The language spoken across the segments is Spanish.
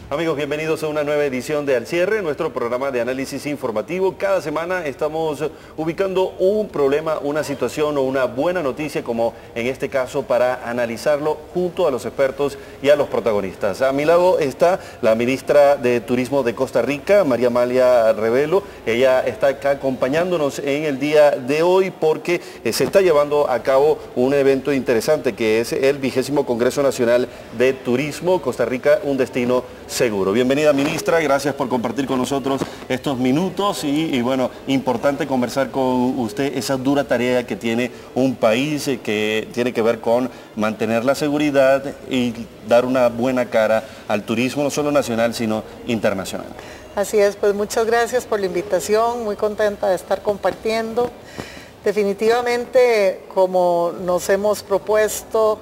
Amigos, bienvenidos a una nueva edición de Al Cierre, nuestro programa de análisis informativo. Cada semana estamos ubicando un problema, una situación o una buena noticia, como en este caso, para analizarlo junto a los expertos y a los protagonistas. A mi lado está la ministra de Turismo de Costa Rica, María Amalia Rebelo. Ella está acá acompañándonos en el día de hoy porque se está llevando a cabo un evento interesante que es el 20º Congreso Nacional de Turismo, Costa Rica, un destino seguro. Bienvenida, ministra, gracias por compartir con nosotros estos minutos y bueno, importante conversar con usted esa dura tarea que tiene un país que tiene que ver con mantener la seguridad y dar una buena cara al turismo, no solo nacional, sino internacional. Así es, pues muchas gracias por la invitación, muy contenta de estar compartiendo. Definitivamente, como nos hemos propuesto,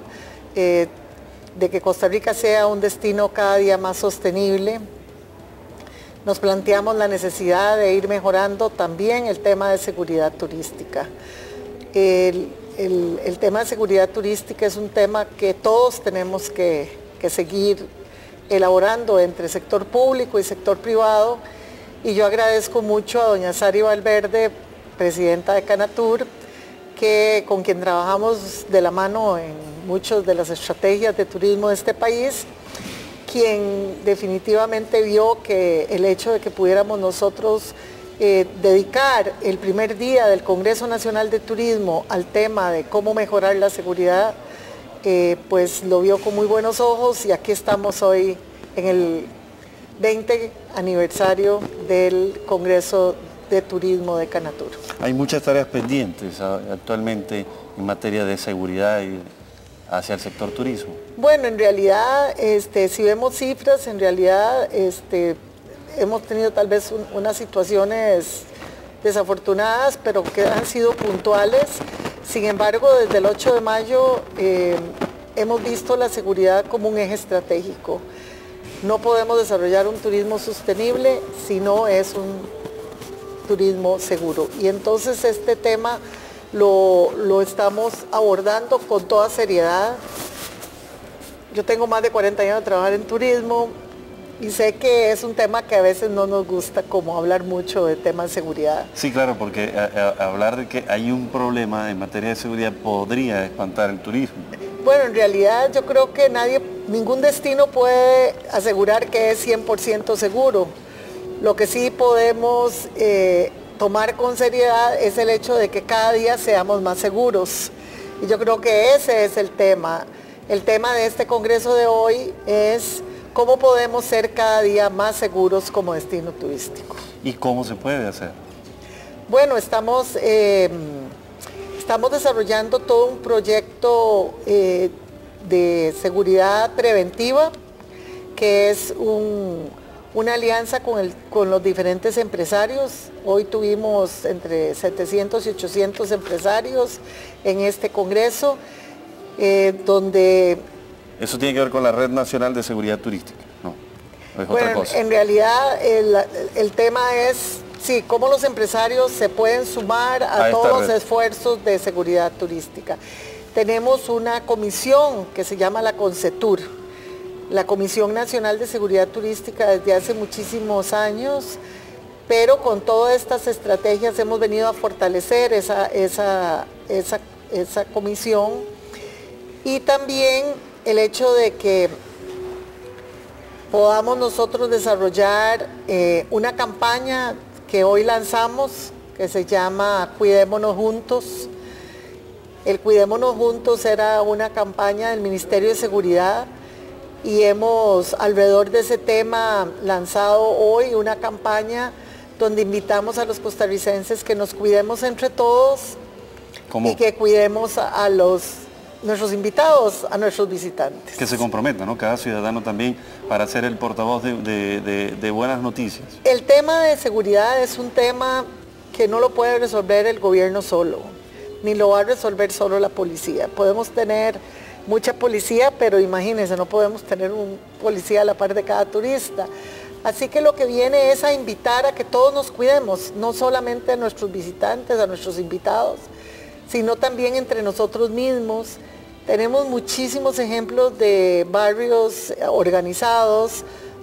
de que Costa Rica sea un destino cada día más sostenible. Nos planteamos la necesidad de ir mejorando también el tema de seguridad turística. El tema de seguridad turística es un tema que todos tenemos que seguir elaborando entre sector público y sector privado, y yo agradezco mucho a doña Sari Valverde, presidenta de Canatur, con quien trabajamos de la mano en muchas de las estrategias de turismo de este país, quien definitivamente vio que el hecho de que pudiéramos nosotros dedicar el primer día del Congreso Nacional de Turismo al tema de cómo mejorar la seguridad, pues lo vio con muy buenos ojos, y aquí estamos hoy en el 20 aniversario del Congreso de Turismo de Canatur. Hay muchas tareas pendientes actualmente en materia de seguridad y hacia el sector turismo. Bueno, en realidad, si vemos cifras, en realidad hemos tenido tal vez unas situaciones desafortunadas, pero que han sido puntuales. Sin embargo, desde el 8 de mayo hemos visto la seguridad como un eje estratégico. No podemos desarrollar un turismo sostenible si no es un turismo seguro. Y entonces este tema lo estamos abordando con toda seriedad. Yo tengo más de 40 años de trabajar en turismo y sé que es un tema que a veces no nos gusta como hablar mucho de temas de seguridad. Sí, claro, porque hablar de que hay un problema en materia de seguridad podría espantar el turismo. Bueno, en realidad yo creo que ningún destino puede asegurar que es 100% seguro. Lo que sí podemos tomar con seriedad es el hecho de que cada día seamos más seguros. Y yo creo que ese es el tema. El tema de este congreso de hoy es cómo podemos ser cada día más seguros como destino turístico. ¿Y cómo se puede hacer? Bueno, estamos desarrollando todo un proyecto de seguridad preventiva, que es una alianza con los diferentes empresarios. Hoy tuvimos entre 700 y 800 empresarios en este congreso, donde... ¿Eso tiene que ver con la Red Nacional de Seguridad Turística? No, es otra cosa. En realidad el tema es, sí, cómo los empresarios se pueden sumar a todos los esfuerzos de seguridad turística. Tenemos una comisión que se llama la CONCETUR, la Comisión Nacional de Seguridad Turística, desde hace muchísimos años, pero con todas estas estrategias hemos venido a fortalecer esa comisión, y también el hecho de que podamos nosotros desarrollar una campaña que hoy lanzamos, que se llama Cuidémonos Juntos. El Cuidémonos Juntos era una campaña del Ministerio de Seguridad, y hemos alrededor de ese tema lanzado hoy una campaña donde invitamos a los costarricenses que nos cuidemos entre todos. ¿Cómo? Y que cuidemos a nuestros invitados, a nuestros visitantes. Que se comprometa, ¿no? Cada ciudadano también para ser el portavoz de buenas noticias. El tema de seguridad es un tema que no lo puede resolver el gobierno solo, ni lo va a resolver solo la policía. Podemos tener mucha policía, pero imagínense, no podemos tener un policía a la par de cada turista. Así que lo que viene es a invitar a que todos nos cuidemos, no solamente a nuestros visitantes, a nuestros invitados, sino también entre nosotros mismos. Tenemos muchísimos ejemplos de barrios organizados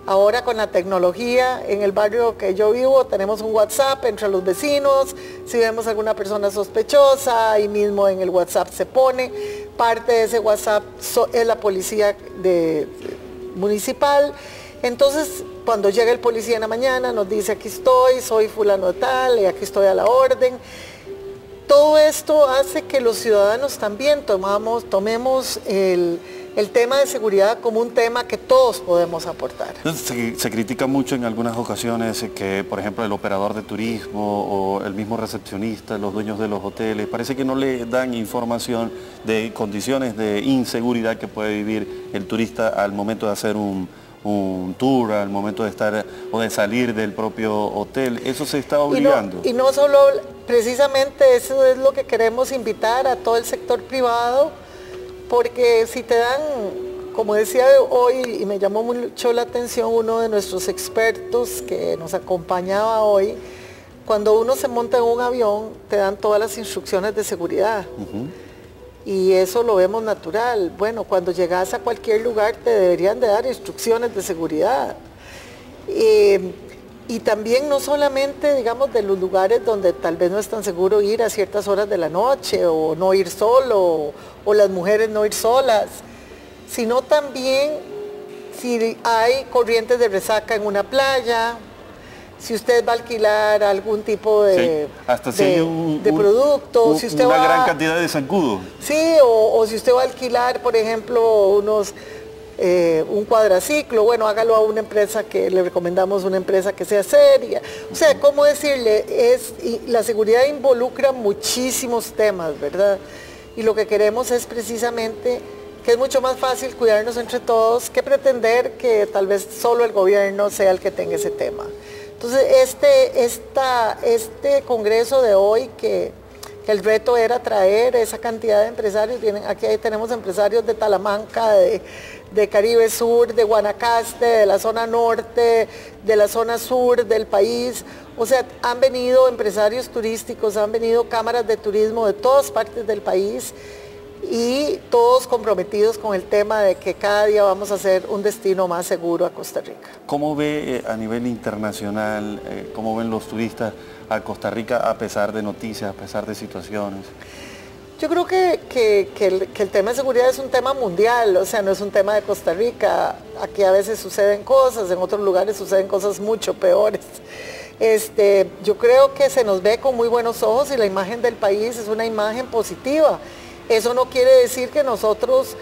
Ahora con la tecnología, en el barrio que yo vivo tenemos un WhatsApp entre los vecinos, si vemos alguna persona sospechosa, ahí mismo en el WhatsApp se pone, parte de ese WhatsApp es la policía municipal. Entonces, cuando llega el policía en la mañana, nos dice, aquí estoy, soy fulano de tal, y aquí estoy a la orden. Todo esto hace que los ciudadanos también tomemos el tema de seguridad como un tema que todos podemos aportar. Se critica mucho en algunas ocasiones que, por ejemplo, el operador de turismo o el mismo recepcionista, los dueños de los hoteles, parece que no le dan información de condiciones de inseguridad que puede vivir el turista al momento de hacer un tour, al momento de estar o de salir del propio hotel. Eso se está obligando. Y no solo, precisamente eso es lo que queremos invitar a todo el sector privado, porque si te dan, como decía hoy, y me llamó mucho la atención uno de nuestros expertos que nos acompañaba hoy, cuando uno se monta en un avión, te dan todas las instrucciones de seguridad. Y eso lo vemos natural. Bueno, cuando llegas a cualquier lugar te deberían de dar instrucciones de seguridad. Y también no solamente, digamos, de los lugares donde tal vez no es tan seguro ir a ciertas horas de la noche, o no ir solo, o las mujeres no ir solas, sino también si hay corrientes de resaca en una playa, si usted va a alquilar algún tipo de, hasta si producto, si usted una va, gran cantidad de zancudos. Sí, o si usted va a alquilar, por ejemplo, un cuadraciclo, bueno, hágalo a una empresa que le recomendamos, una empresa que sea seria. O sea, ¿cómo decirle? La seguridad involucra muchísimos temas, ¿verdad? Y lo que queremos es precisamente que es mucho más fácil cuidarnos entre todos que pretender que tal vez solo el gobierno sea el que tenga ese tema. Entonces, este congreso de hoy, que el reto era traer esa cantidad de empresarios, aquí tenemos empresarios de Talamanca, de Caribe Sur, de Guanacaste, de la zona norte, de la zona sur del país. O sea, han venido empresarios turísticos, han venido cámaras de turismo de todas partes del país, y todos comprometidos con el tema de que cada día vamos a hacer un destino más seguro a Costa Rica. ¿Cómo ve a nivel internacional, cómo ven los turistas a Costa Rica a pesar de noticias, a pesar de situaciones? Yo creo que el tema de seguridad es un tema mundial, o sea, no es un tema de Costa Rica. Aquí a veces suceden cosas, en otros lugares suceden cosas mucho peores. Yo creo que se nos ve con muy buenos ojos y la imagen del país es una imagen positiva. Eso no quiere decir que nosotros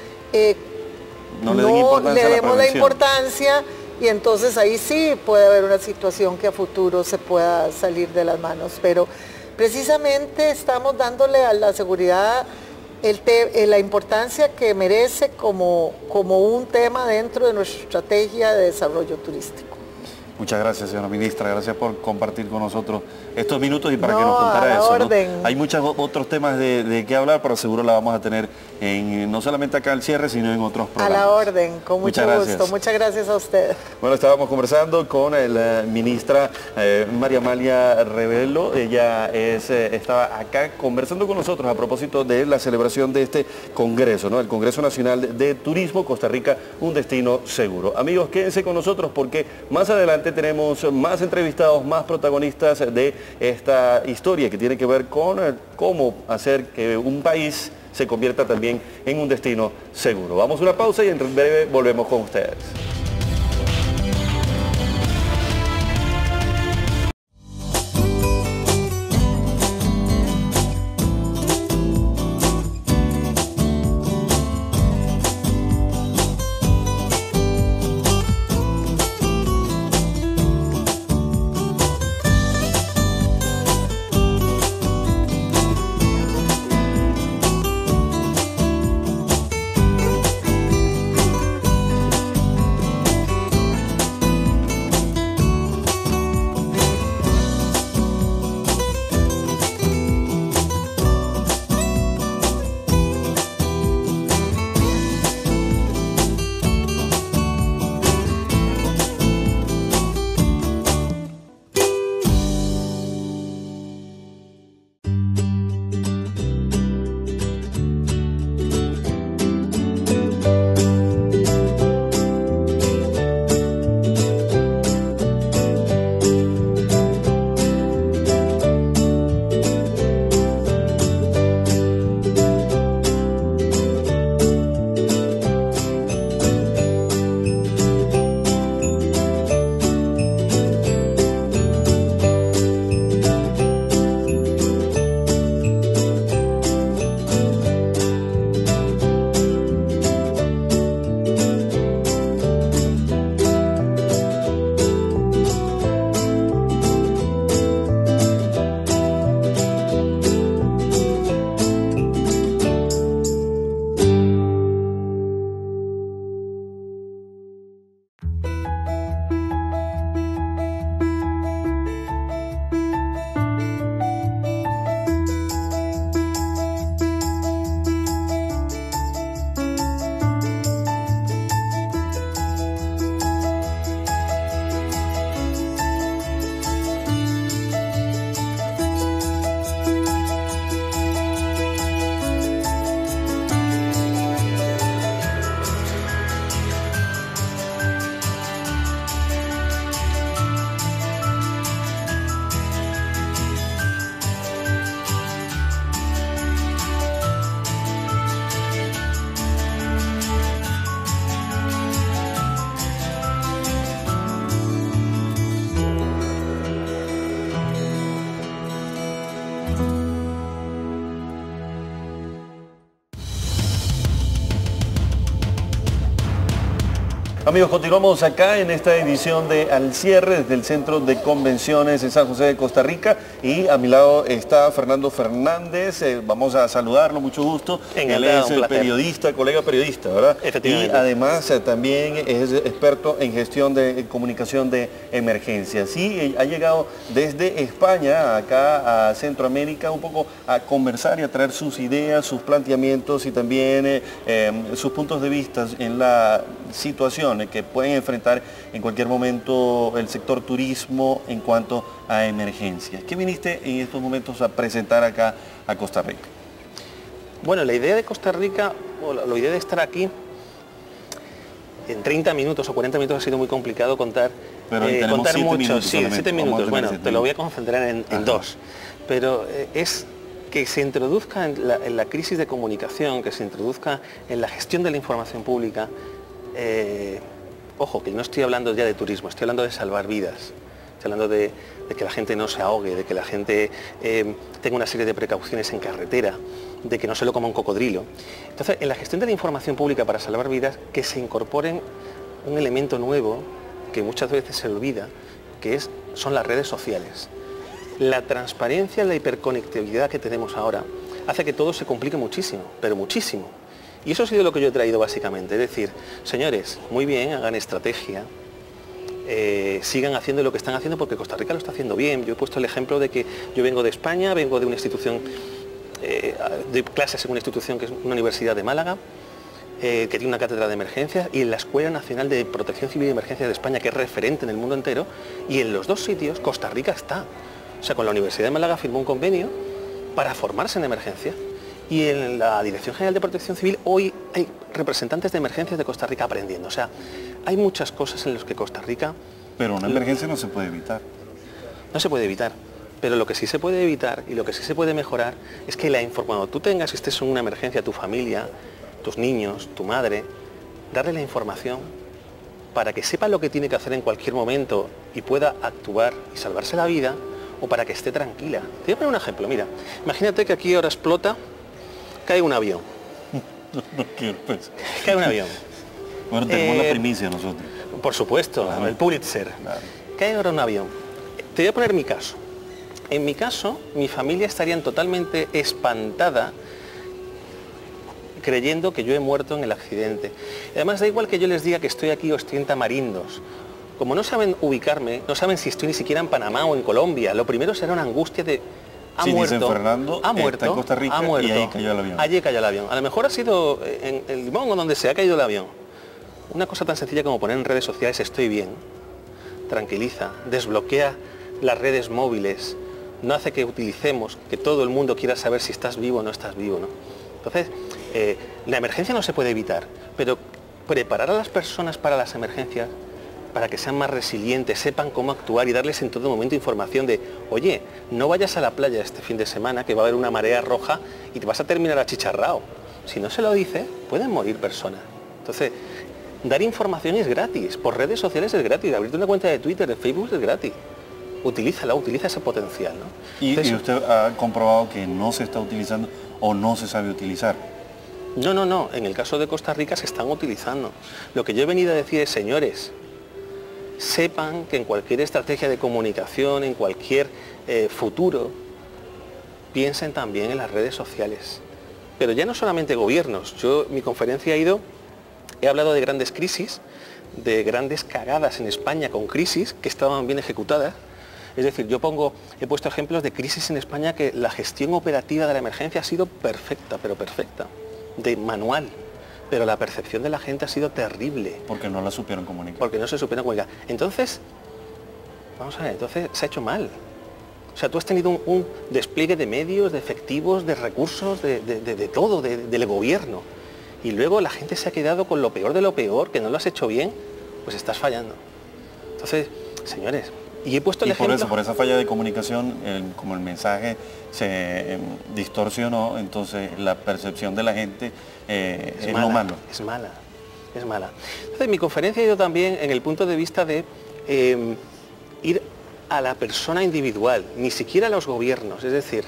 no le demos la importancia, y entonces ahí sí puede haber una situación que a futuro se pueda salir de las manos. Pero precisamente estamos dándole a la seguridad la importancia que merece como un tema dentro de nuestra estrategia de desarrollo turístico. Muchas gracias, señora ministra. Gracias por compartir con nosotros estos minutos y para que nos contara eso, ¿no? Hay muchos otros temas de qué hablar, pero seguro la vamos a tener no solamente acá al cierre, sino en otros programas. A la orden, con mucho gusto. Muchas gracias a usted. Bueno, estábamos conversando con la ministra María Amalia Rebelo. Ella estaba acá conversando con nosotros a propósito de la celebración de este congreso, ¿no? El Congreso Nacional de Turismo, Costa Rica, un destino seguro. Amigos, quédense con nosotros porque más adelante tenemos más entrevistados, más protagonistas de esta historia que tiene que ver con cómo hacer que un país se convierta también en un destino seguro. Vamos a una pausa y en breve volvemos con ustedes. Amigos, continuamos acá en esta edición de Al Cierre desde el Centro de Convenciones de San José de Costa Rica, y a mi lado está Fernando Fernández. Vamos a saludarlo, mucho gusto. Él es periodista, colega periodista, ¿verdad? Efectivamente. Y además también es experto en gestión de comunicación de emergencias. Sí, ha llegado desde España acá a Centroamérica un poco a conversar y a traer sus ideas, sus planteamientos y también sus puntos de vista en la situación que pueden enfrentar en cualquier momento el sector turismo en cuanto a emergencias. ¿Qué viniste en estos momentos a presentar acá a Costa Rica? Bueno, la idea de Costa Rica, o la idea de estar aquí, en 30 minutos o 40 minutos ha sido muy complicado contar, contar mucho. Sí, 7 minutos. Bueno, te lo voy a concentrar en 2. Pero es que se introduzca en la crisis de comunicación, que se introduzca en la gestión de la información pública. Ojo, que no estoy hablando ya de turismo, estoy hablando de salvar vidas, estoy hablando de que la gente no se ahogue, de que la gente tenga una serie de precauciones en carretera, de que no se lo coma un cocodrilo. Entonces, en la gestión de la información pública para salvar vidas, que se incorporen un elemento nuevo que muchas veces se olvida, que son las redes sociales. La transparencia, la hiperconectividad que tenemos ahora hace que todo se complique muchísimo, pero muchísimo. Y eso ha sido lo que yo he traído básicamente, es decir, señores, muy bien, hagan estrategia, sigan haciendo lo que están haciendo porque Costa Rica lo está haciendo bien. Yo he puesto el ejemplo de que yo vengo de España, vengo de una institución, de clases en una institución que es una universidad de Málaga, que tiene una cátedra de emergencias, y en la Escuela Nacional de Protección Civil y Emergencias de España, que es referente en el mundo entero, y en los dos sitios Costa Rica está. O sea, con la Universidad de Málaga firmó un convenio para formarse en emergencia. Y en la Dirección General de Protección Civil hoy hay representantes de emergencias de Costa Rica aprendiendo. O sea, hay muchas cosas en las que Costa Rica... Pero una emergencia no se puede evitar. No se puede evitar. Pero lo que sí se puede evitar y lo que sí se puede mejorar es que cuando tú tengas, estés en una emergencia, tu familia, tus niños, tu madre, darle la información para que sepa lo que tiene que hacer en cualquier momento y pueda actuar y salvarse la vida, o para que esté tranquila. Te voy a poner un ejemplo, mira. Imagínate que aquí ahora explota, cae un avión. No quiero pensar. Cae un avión. Bueno, tenemos la primicia nosotros. Por supuesto, claro. El Pulitzer. Claro. Cae ahora un avión. Te voy a poner mi caso. En mi caso, mi familia estaría totalmente espantada creyendo que yo he muerto en el accidente. Además, da igual que yo les diga que estoy aquí o estoy en Tamarindos. Como no saben ubicarme, no saben si estoy ni siquiera en Panamá o en Colombia, lo primero será una angustia de... Ha muerto, Fernando, ha muerto, está en Costa Rica, ha muerto, y ahí cayó el avión. Allí cayó el avión. A lo mejor ha sido en el Limón o donde se ha caído el avión. Una cosa tan sencilla como poner en redes sociales estoy bien, tranquiliza, desbloquea las redes móviles, no hace que utilicemos, que todo el mundo quiera saber si estás vivo o no estás vivo, ¿no? Entonces, la emergencia no se puede evitar, pero preparar a las personas para las emergencias, para que sean más resilientes, sepan cómo actuar y darles en todo momento información de, oye, no vayas a la playa este fin de semana que va a haber una marea roja y te vas a terminar achicharrado. Si no se lo dice, pueden morir personas. Entonces, dar información es gratis, por redes sociales es gratis, abrirte una cuenta de Twitter, de Facebook es gratis. Utilízala, utiliza ese potencial, ¿no? Entonces, ¿y usted ha comprobado que no se está utilizando o no se sabe utilizar? No, en el caso de Costa Rica se están utilizando. Lo que yo he venido a decir es, señores, sepan que en cualquier estrategia de comunicación, en cualquier futuro, piensen también en las redes sociales. Pero ya no solamente gobiernos. Yo, mi conferencia he hablado de grandes crisis, de grandes cagadas en España con crisis que estaban bien ejecutadas. Es decir, he puesto ejemplos de crisis en España que la gestión operativa de la emergencia ha sido perfecta, pero perfecta, de manual. Pero la percepción de la gente ha sido terrible. Porque no la supieron comunicar. Porque no se supieron comunicar. Entonces, vamos a ver, entonces se ha hecho mal. O sea, tú has tenido un despliegue de medios, de efectivos, de recursos, de todo, del gobierno. Y luego la gente se ha quedado con lo peor de lo peor, que no lo has hecho bien, pues estás fallando. Entonces, señores, y he puesto el ejemplo... por esa falla de comunicación, como el mensaje se distorsionó, entonces la percepción de la gente es mala, lo malo. Es mala. Entonces, mi conferencia ha ido también en el punto de vista de ir a la persona individual, ni siquiera a los gobiernos. Es decir,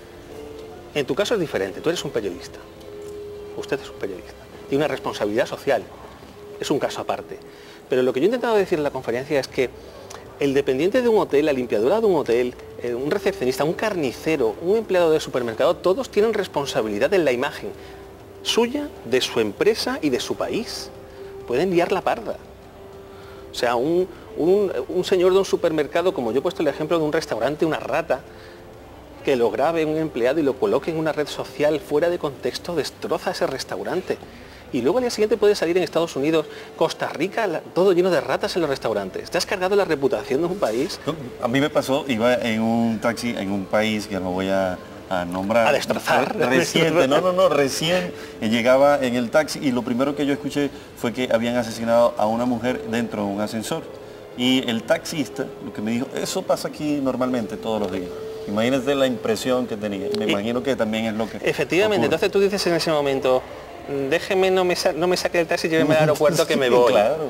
en tu caso es diferente, tú eres un periodista. Usted es un periodista. Tiene una responsabilidad social. Es es un caso aparte. Pero lo que yo he intentado decir en la conferencia es que el dependiente de un hotel, la limpiadora de un hotel, un recepcionista, un carnicero, un empleado de supermercado, todos tienen responsabilidad en la imagen suya, de su empresa y de su país. Pueden liar la parda. O sea, un señor de un supermercado, como yo he puesto el ejemplo de un restaurante, una rata, que lo grabe un empleado y lo coloque en una red social fuera de contexto, destroza ese restaurante. Y luego al día siguiente puede salir en Estados Unidos, Costa Rica, todo lleno de ratas en los restaurantes. ¿Te has cargado la reputación de un país? A mí me pasó, iba en un taxi en un país que no voy a nombrar. A destrozar. Reciente, recién llegaba en el taxi y lo primero que yo escuché fue que habían asesinado a una mujer dentro de un ascensor. Y el taxista lo que me dijo, eso pasa aquí normalmente todos los días. Imagínate la impresión que tenía. Me imagino que también es lo que efectivamente, ocurre. entonces tú dices en ese momento, déjeme, no me saque del taxi, lléveme al aeropuerto que me voy. Claro.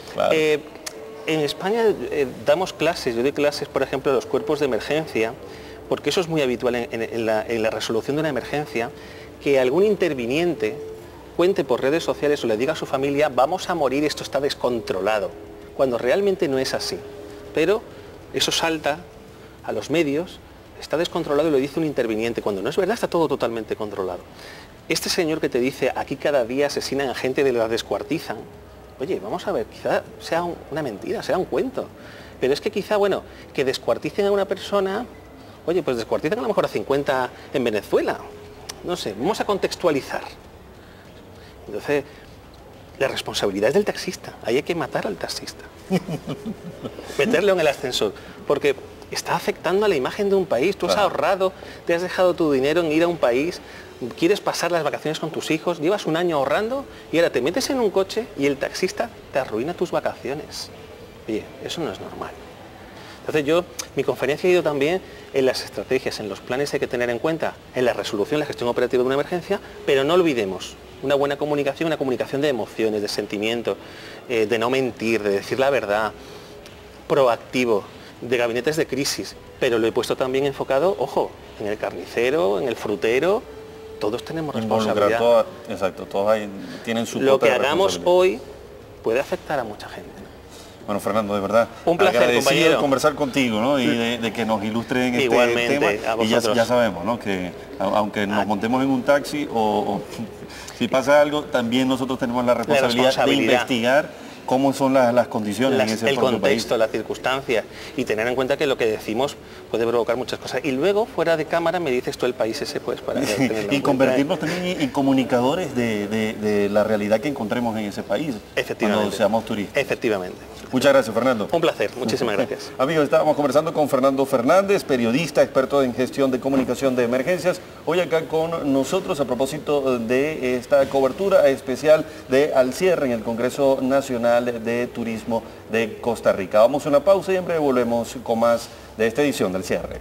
En España damos clases, yo doy clases, por ejemplo, a los cuerpos de emergencia, porque eso es muy habitual en la resolución de una emergencia, que algún interviniente cuente por redes sociales o le diga a su familia, vamos a morir, esto está descontrolado, cuando realmente no es así. Pero eso salta a los medios, está descontrolado y lo dice un interviniente, cuando no es verdad, está todo totalmente controlado. Este señor que te dice, aquí cada día asesinan a gente de la descuartizan, oye, vamos a ver, quizá sea una mentira, sea un cuento, pero es que quizá, bueno, que descuarticen a una persona, oye, pues descuartizan a lo mejor a 50 en Venezuela, no sé, vamos a contextualizar. Entonces, la responsabilidad es del taxista, ahí hay que matar al taxista, meterlo en el ascensor, porque está afectando a la imagen de un país. Tú has ahorrado, te has dejado tu dinero en ir a un país, quieres pasar las vacaciones con tus hijos, llevas un año ahorrando y ahora te metes en un coche y el taxista te arruina tus vacaciones. Oye, eso no es normal. Entonces mi conferencia ha ido también en las estrategias, en los planes que hay que tener en cuenta, en la resolución, la gestión operativa de una emergencia, pero no olvidemos una buena comunicación, una comunicación de emociones, de sentimientos, de no mentir, de decir la verdad, proactivo, de gabinetes de crisis, pero lo he puesto también enfocado, ojo, en el carnicero, en el frutero, todos tenemos responsabilidad. Exacto, todos tienen su Lo que hagamos hoy puede afectar a mucha gente. Bueno, Fernando, de verdad, un placer, agradecido compañero, de conversar contigo, ¿no? Y de que nos ilustren este igualmente, tema. a vosotros. Y ya sabemos, ¿no? Que aunque nos montemos en un taxi o si pasa algo, también nosotros tenemos la responsabilidad de investigar cómo son las condiciones en ese el contexto, país. las circunstancias, y tener en cuenta que lo que decimos puede provocar muchas cosas. Y luego, fuera de cámara, me dices tú el país ese, pues, para y convertirnos también en comunicadores de la realidad que encontremos en ese país, cuando seamos turistas. Efectivamente. Muchas gracias, Fernando. Un placer, muchísimas gracias. Amigos, estábamos conversando con Fernando Fernández, periodista, experto en gestión de comunicación de emergencias, hoy acá con nosotros a propósito de esta cobertura especial de Al Cierre en el Congreso Nacional de Turismo de Costa Rica. Vamos a una pausa y en breve volvemos con más de esta edición del Cierre.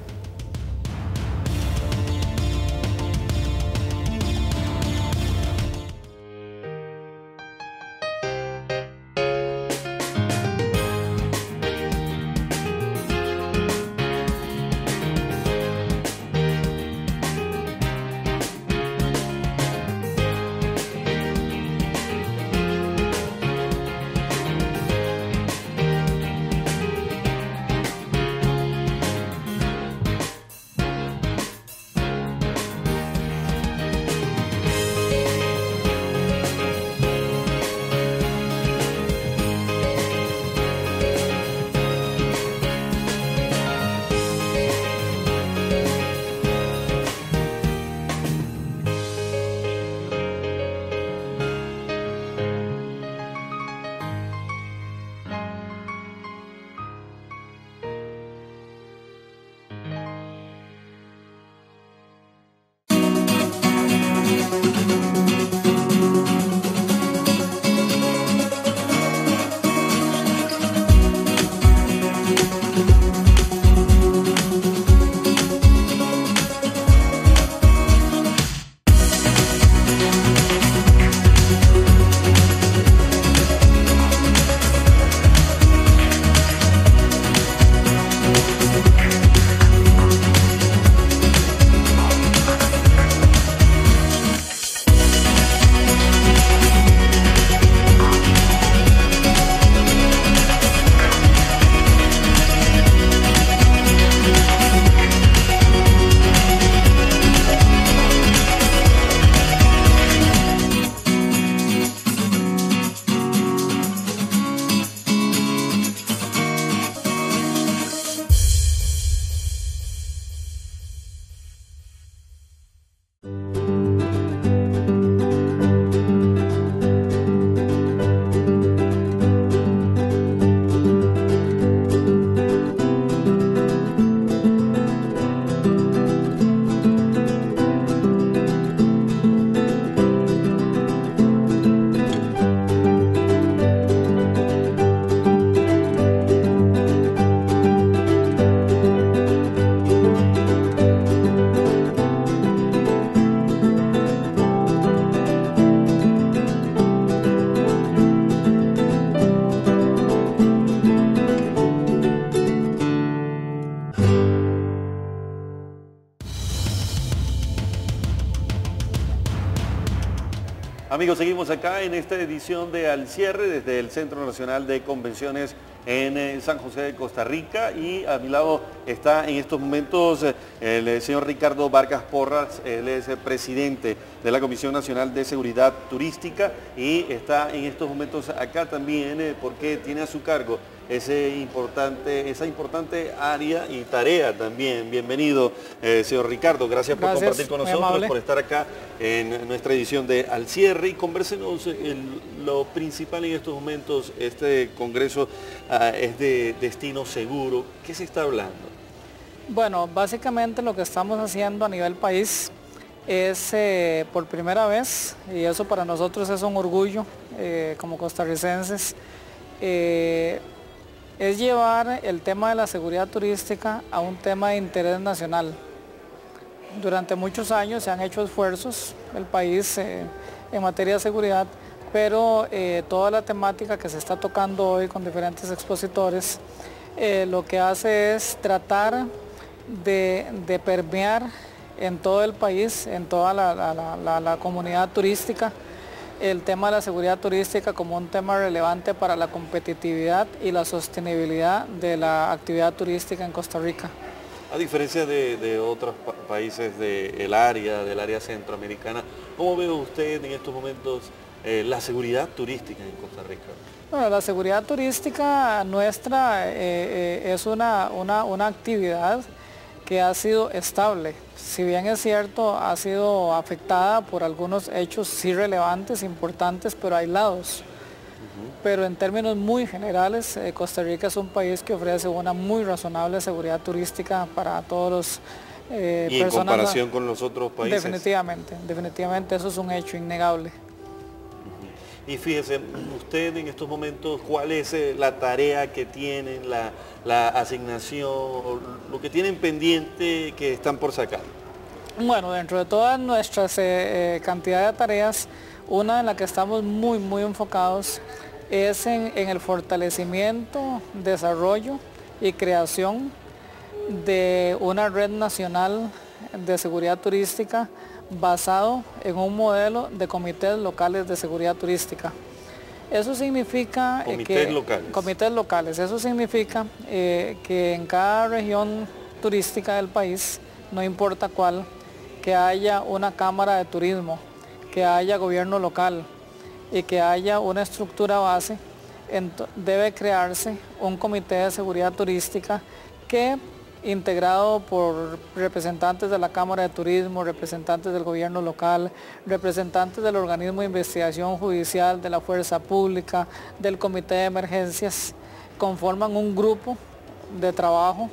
Amigos, seguimos acá en esta edición de Al Cierre desde el Centro Nacional de Convenciones en San José de Costa Rica, y a mi lado está en estos momentos el señor Ricardo Vargas Porras. Él es el presidente de la Comisión Nacional de Seguridad Turística y está en estos momentos acá también porque tiene a su cargo esa importante área y tarea también. Bienvenido, señor Ricardo. Gracias por compartir con nosotros, por estar acá en nuestra edición de Al Cierre, y convérsenos lo principal en estos momentos. Este congreso es de destino seguro. ¿Qué se está hablando? Bueno, básicamente lo que estamos haciendo a nivel país es por primera vez, y eso para nosotros es un orgullo como costarricenses, es llevar el tema de la seguridad turística a un tema de interés nacional. Durante muchos años se han hecho esfuerzos el país en materia de seguridad, pero toda la temática que se está tocando hoy con diferentes expositores lo que hace es tratar de permear en todo el país, en toda la comunidad turística, el tema de la seguridad turística como un tema relevante para la competitividad y la sostenibilidad de la actividad turística en Costa Rica. A diferencia de otros países del área centroamericana, ¿cómo ve usted en estos momentos la seguridad turística en Costa Rica? Bueno, la seguridad turística nuestra es una actividad que ha sido estable. Si bien es cierto, ha sido afectada por algunos hechos sí relevantes, importantes, pero aislados. Pero en términos muy generales, Costa Rica es un país que ofrece una muy razonable seguridad turística para todos los ¿Y en comparación con los otros países? Definitivamente eso es un hecho innegable. Y fíjese, usted en estos momentos, ¿cuál es la tarea que tienen, la asignación, lo que tienen pendiente que están por sacar? Bueno, dentro de todas nuestras cantidad de tareas, una en la que estamos muy enfocados es en el fortalecimiento, desarrollo y creación de una red nacional de seguridad turística basado en un modelo de comités locales de seguridad turística. Eso significa comités locales. Eso significa que en cada región turística del país, no importa cuál, que haya una cámara de turismo, que haya gobierno local y que haya una estructura base, debe crearse un comité de seguridad turística que, integrado por representantes de la Cámara de Turismo, representantes del gobierno local, representantes del organismo de investigación judicial, de la fuerza pública, del comité de emergencias, conforman un grupo de trabajo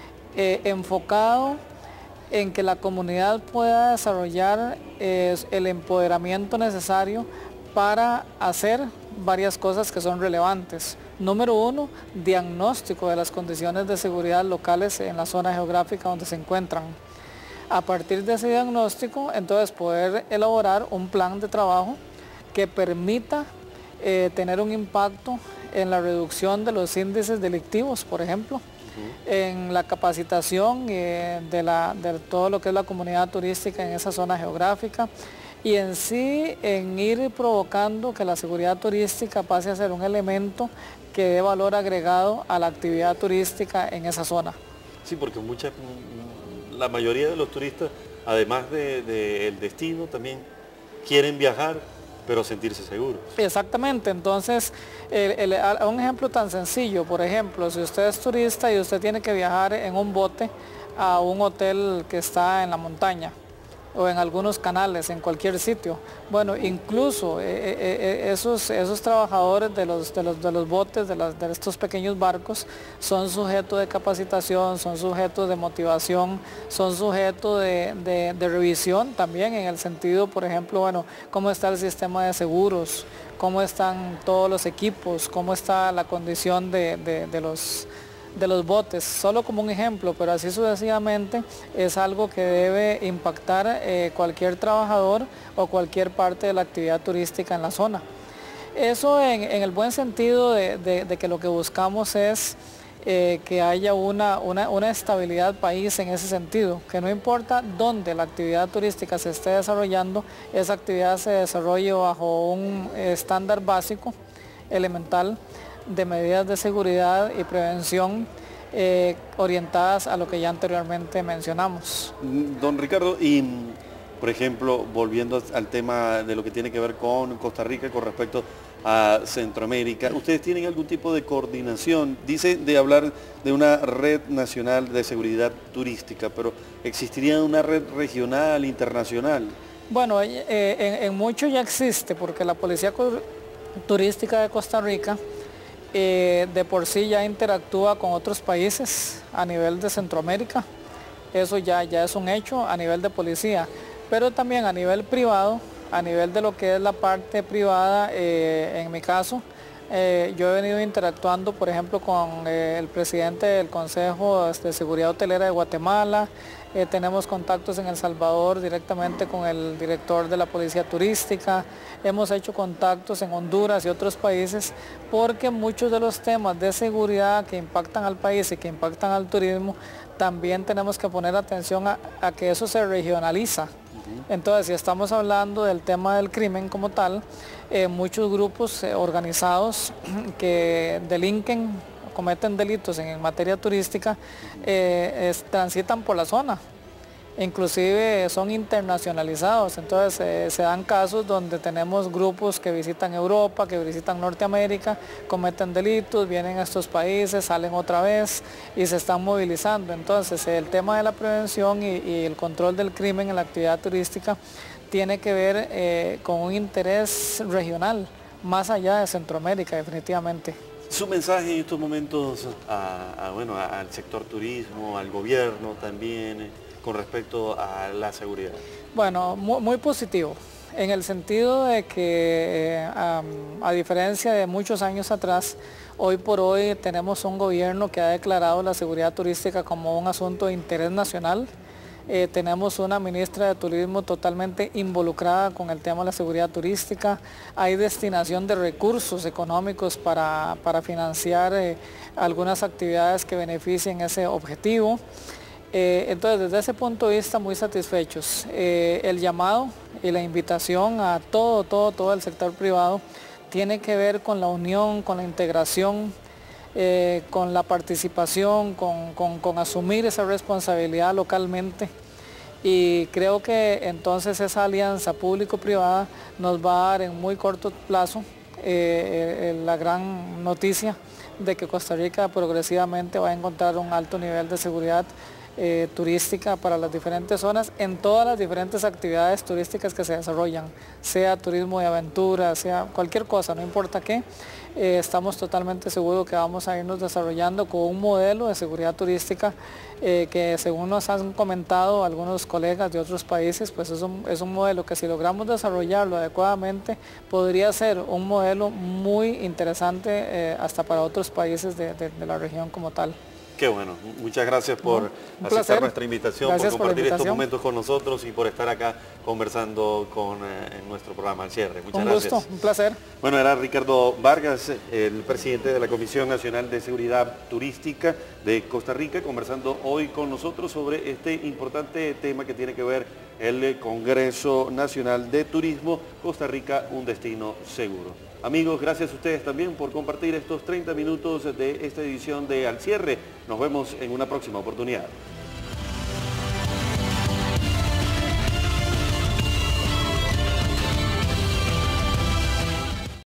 enfocado en que la comunidad pueda desarrollar el empoderamiento necesario para hacer varias cosas que son relevantes. Número uno, diagnóstico de las condiciones de seguridad locales en la zona geográfica donde se encuentran. A partir de ese diagnóstico, entonces poder elaborar un plan de trabajo que permita tener un impacto en la reducción de los índices delictivos, por ejemplo, en la capacitación de todo lo que es la comunidad turística en esa zona geográfica, y en sí en ir provocando que la seguridad turística pase a ser un elemento que dé valor agregado a la actividad turística en esa zona. Sí, porque la mayoría de los turistas, además del destino, también quieren viajar, pero sentirse seguros. Exactamente, entonces un ejemplo tan sencillo, por ejemplo, si usted es turista y usted tiene que viajar en un bote a un hotel que está en la montaña, o en algunos canales, en cualquier sitio. Bueno, incluso esos trabajadores de los botes, de estos pequeños barcos, son sujetos de capacitación, son sujetos de motivación, son sujetos de revisión también, en el sentido, por ejemplo, bueno, cómo está el sistema de seguros, cómo están todos los equipos, cómo está la condición de los botes, solo como un ejemplo, pero así sucesivamente es algo que debe impactar cualquier trabajador o cualquier parte de la actividad turística en la zona. Eso en el buen sentido de que lo que buscamos es que haya una estabilidad país en ese sentido, que no importa dónde la actividad turística se esté desarrollando, esa actividad se desarrolle bajo un estándar básico, elemental, de medidas de seguridad y prevención orientadas a lo que ya anteriormente mencionamos. Don Ricardo, y por ejemplo, volviendo al tema de lo que tiene que ver con Costa Rica con respecto a Centroamérica, ¿ustedes tienen algún tipo de coordinación? Dice de hablar de una red nacional de seguridad turística, pero ¿existiría una red regional, internacional? Bueno, en mucho ya existe, porque la Policía Turística de Costa Rica de por sí ya interactúa con otros países a nivel de Centroamérica. Eso ya es un hecho a nivel de policía, pero también a nivel privado, a nivel de lo que es la parte privada, en mi caso, yo he venido interactuando, por ejemplo, con el presidente del Consejo de Seguridad Hotelera de Guatemala, tenemos contactos en El Salvador directamente con el director de la Policía Turística, hemos hecho contactos en Honduras y otros países, porque muchos de los temas de seguridad que impactan al país y que impactan al turismo, también tenemos que poner atención a que eso se regionaliza. Entonces, si estamos hablando del tema del crimen como tal, muchos grupos organizados que delinquen, cometen delitos en materia turística, transitan por la zona, inclusive son internacionalizados. Entonces se dan casos donde tenemos grupos que visitan Europa, que visitan Norteamérica, cometen delitos, vienen a estos países, salen otra vez y se están movilizando. Entonces el tema de la prevención y el control del crimen en la actividad turística tiene que ver con un interés regional, más allá de Centroamérica, definitivamente. Su mensaje en estos momentos al sector turismo, al gobierno también, con respecto a la seguridad. Bueno, muy positivo, en el sentido de que a diferencia de muchos años atrás, hoy por hoy tenemos un gobierno que ha declarado la seguridad turística como un asunto de interés nacional. Tenemos una ministra de Turismo totalmente involucrada con el tema de la seguridad turística. Hay destinación de recursos económicos para financiar algunas actividades que beneficien ese objetivo. Entonces, desde ese punto de vista, muy satisfechos. El llamado y la invitación a todo el sector privado tiene que ver con la unión, con la integración, con la participación, con asumir esa responsabilidad localmente, y creo que entonces esa alianza público-privada nos va a dar en muy corto plazo la gran noticia de que Costa Rica progresivamente va a encontrar un alto nivel de seguridad turística para las diferentes zonas, en todas las diferentes actividades turísticas que se desarrollan, sea turismo de aventura, sea cualquier cosa, no importa qué. Estamos totalmente seguros que vamos a irnos desarrollando con un modelo de seguridad turística que, según nos han comentado algunos colegas de otros países, pues es un modelo que, si logramos desarrollarlo adecuadamente, podría ser un modelo muy interesante hasta para otros países de la región como tal. Qué bueno, muchas gracias por aceptar nuestra invitación, por compartir estos momentos con nosotros y por estar acá conversando en nuestro programa al cierre. Muchas gracias. Un gusto, un placer. Bueno, era Ricardo Vargas, el presidente de la Comisión Nacional de Seguridad Turística de Costa Rica, conversando hoy con nosotros sobre este importante tema que tiene que ver el Congreso Nacional de Turismo, Costa Rica, un destino seguro. Amigos, gracias a ustedes también por compartir estos 30 minutos de esta edición de Al Cierre. Nos vemos en una próxima oportunidad.